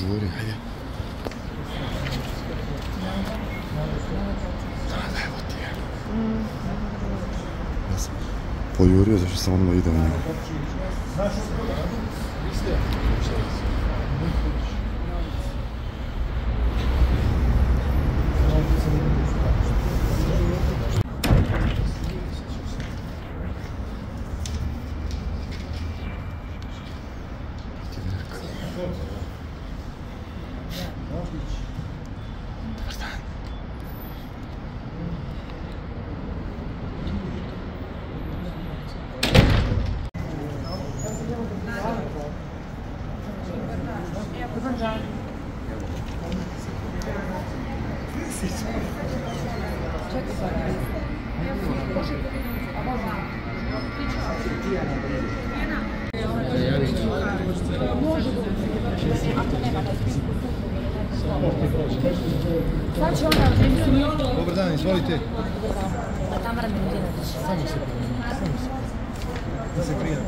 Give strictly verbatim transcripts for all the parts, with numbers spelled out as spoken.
žuri, hajde. Da, evo ti je. Ja sam pojurio zašto sam odmah ide u njegu. Dobar dan, izvolite. Tamara Milutinović. Samo se prijavim, samo se prijavim. Da se prijavim.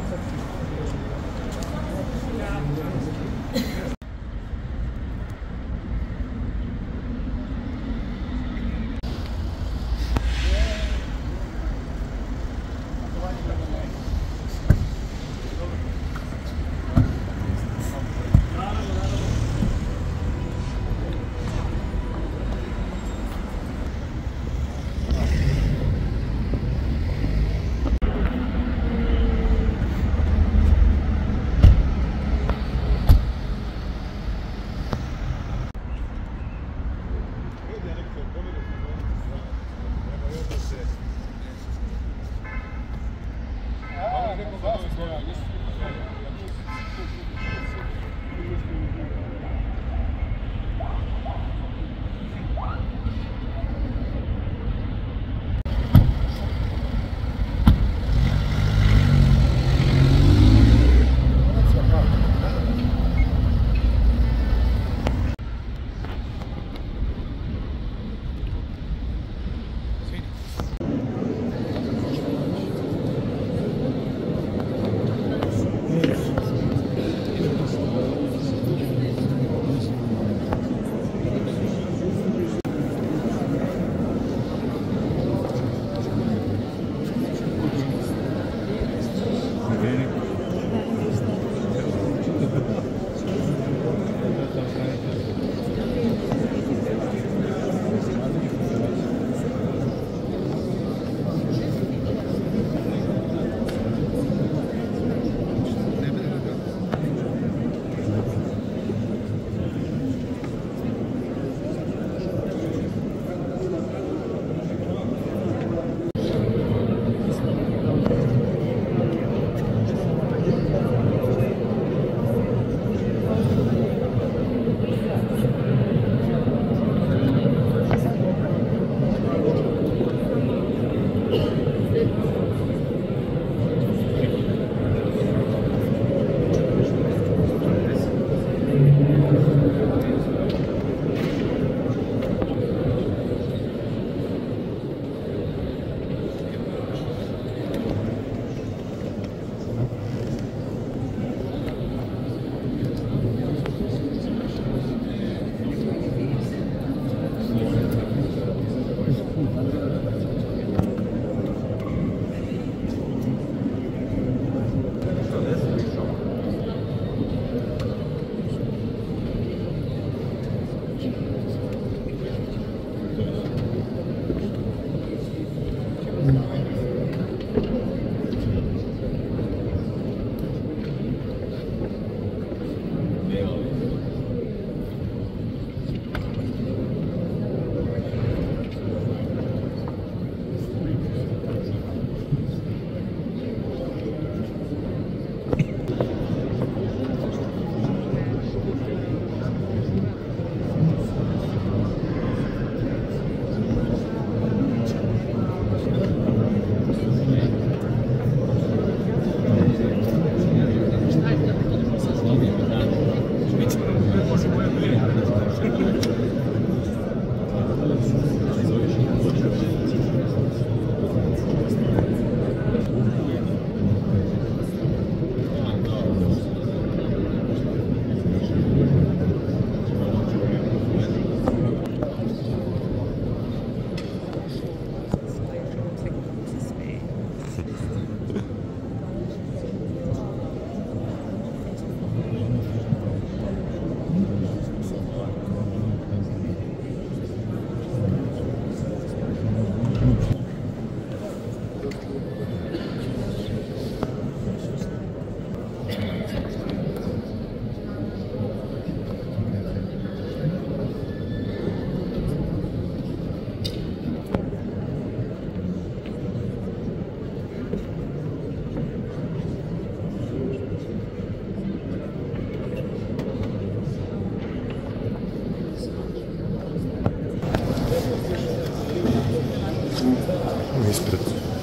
Ispred.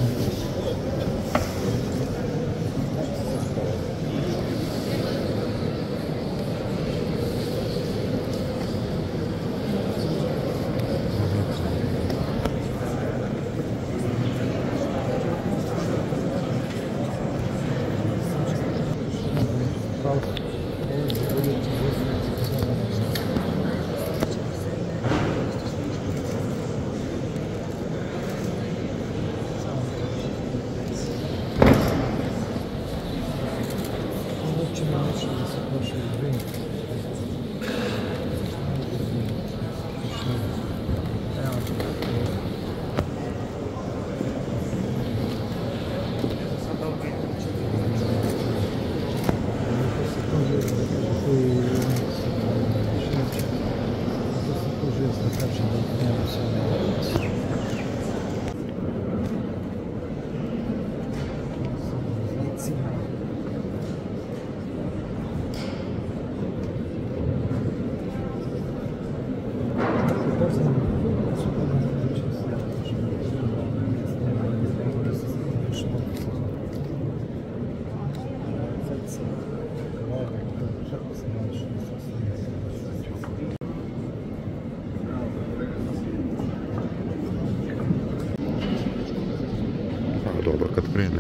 Dobro, kad krene.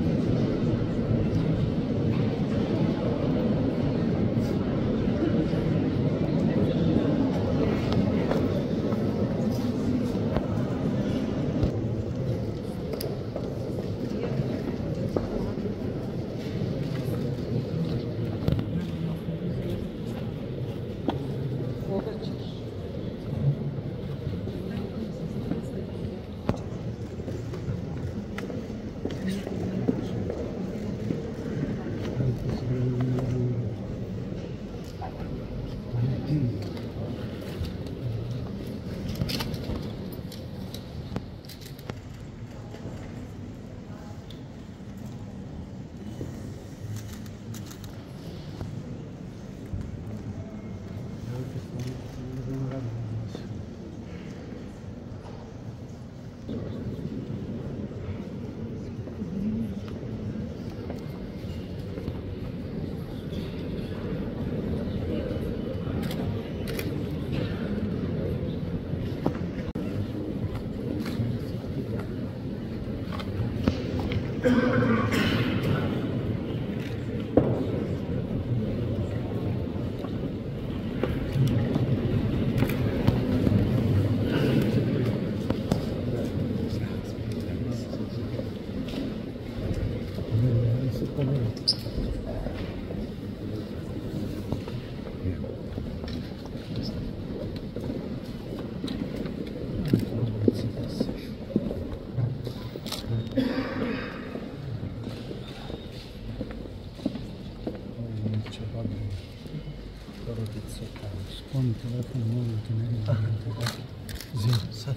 Skloni telefon, molim te, ne gledam. Zim, sad.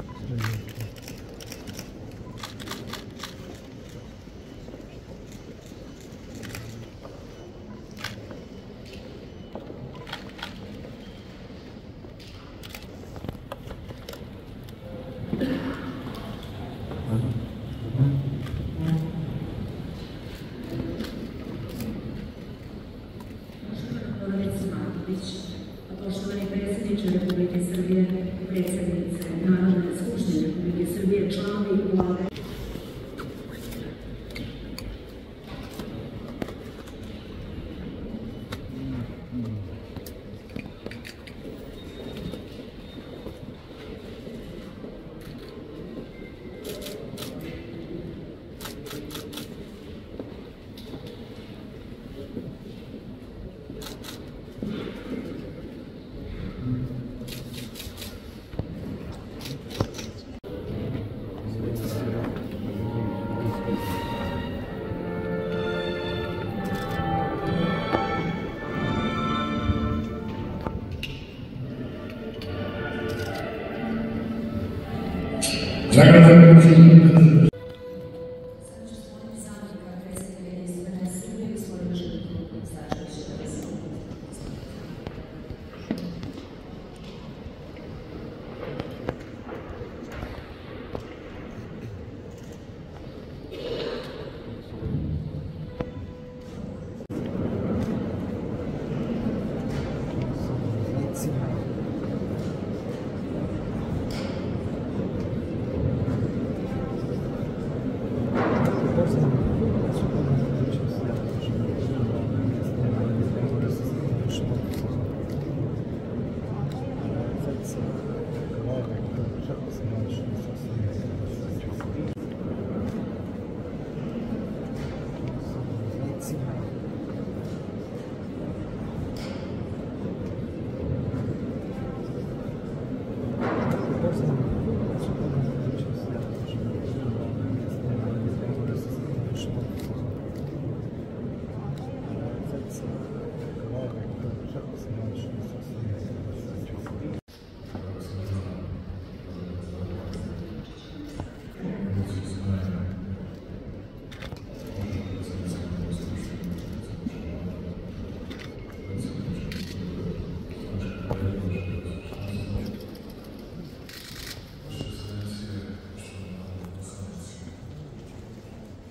Poštovani predsjedniče Republike Srbije, predsjednice Narodne skupštine Republike Srbije, članovi Vlade.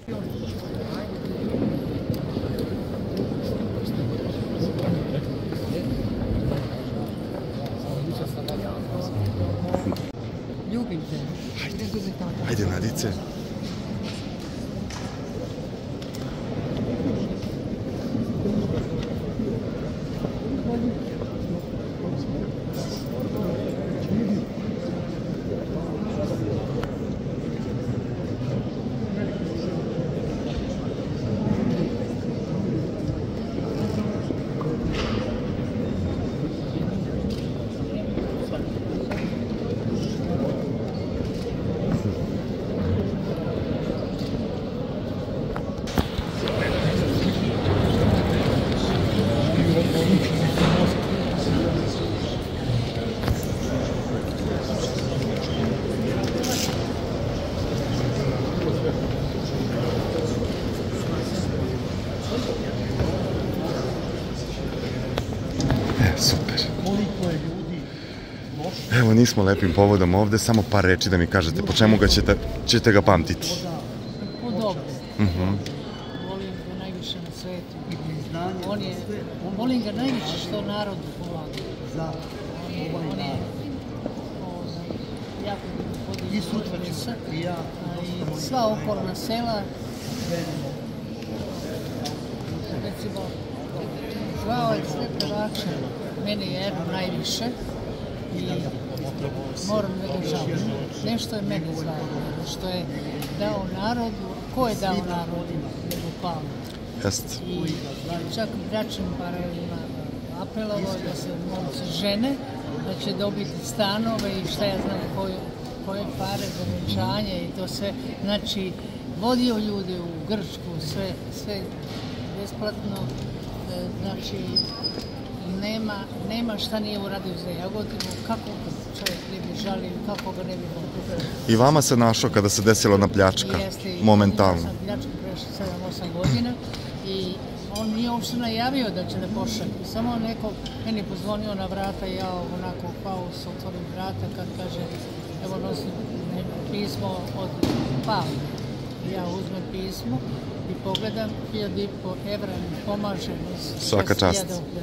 Ljubim te. Ajde, Nadice. Super. Evo, nismo lepim povodom ovde, samo par reči da mi kažete po čemu ga ćete, ćete ga pamtiti. Po dobro. Mhm. Volim ga najviše na svetu. On je, volim ga najviše što narodu pomaga. On je, on je ovaj, jako podižu Odresa i sva okolna sela. Recimo, zvao je sve pevače, meni je Erno najviše i moram da ga žalim. Nešto je meni zvao, što je dao narodu, ko je dao narodu, nego Pavle. Jest. I čak bračnim parovima apelovao da se momci žene, da će dobiti stanove i šta ja znam koje, koje pare za venčanje i to sve. Znači, vodio ljude u Grčku, sve, sve besplatno. Znači, nema, nema šta nije uradio za Jagodinu, kako ga čovjek ne bi žalio, kako ga ne bi volio. I vama se našao kada se desila ona pljačka, momentalno. Ja sam pljačku prešao sedam osam godina i on nije uopšte najavio da će da pošalje. Samo neko meni pozvonio na vrata i ja onako pao se otvorim vrata kad kaže evo nosim pismo od Pavla. Ja uzmem pismo i pogledam, hiljadu i po evra mi pomaže. Svaka čast.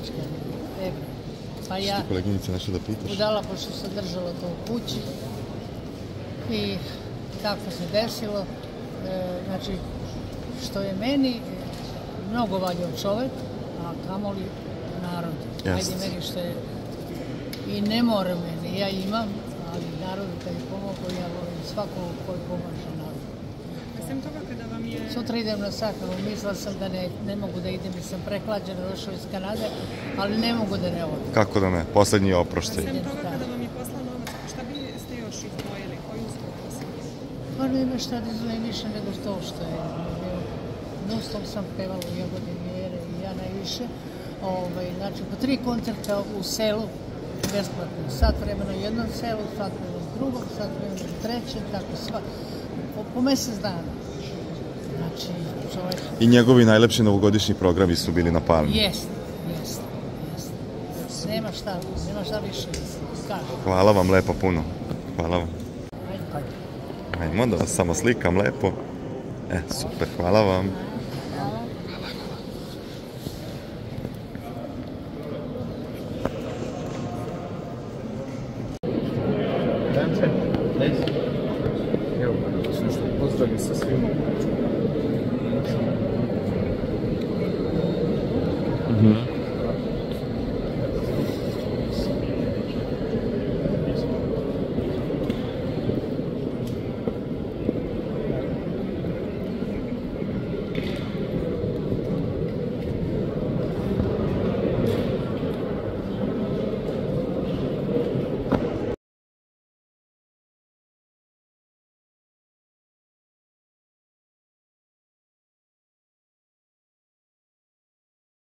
Pa ja, što koleginice nešto da pitaš? Budala, pošto sam držala to u kući i tako se desilo. E, znači, što je meni mnogo valjao čovek, a kamoli narod. Ajde meni što je, i ne mora meni, ja imam, ali narod kad je pomogao, ja volim svakog koji pomaže narod. Sem toga kada vam je... Sutra idem na sahranu, mislila sam da ne, ne mogu da idem, sam prehlađena, došla iz Kanade, ali ne mogu da ne odem. Kako da ne, poslednji oproštaj. Sem toga kada vam je poslan novac, šta bi ste još izdvojili, koju uslov posebno? Pa nema šta da izdvojim više nego to što je. Non-stop sam pevala u Jagodini Ere i ja najviše. Ovaj, znači, po tri koncerta u selu, besplatno. Sat vremena u jednom selu, sat vremena u drugom, sat vremena u trećem, tako sva. Po, po mesec dana. Znači, čovjek... I njegovi najlepši novogodišnji programi su bili na Palmi. Jeste, jeste, jeste. Nema šta, nema šta više da se kaže. Hvala vam lepo puno. Hvala vam. Ajde. Ajmo da vas samo slikam lepo. E, super, hvala vam. Evo, pozdravim sa svima. Mhm.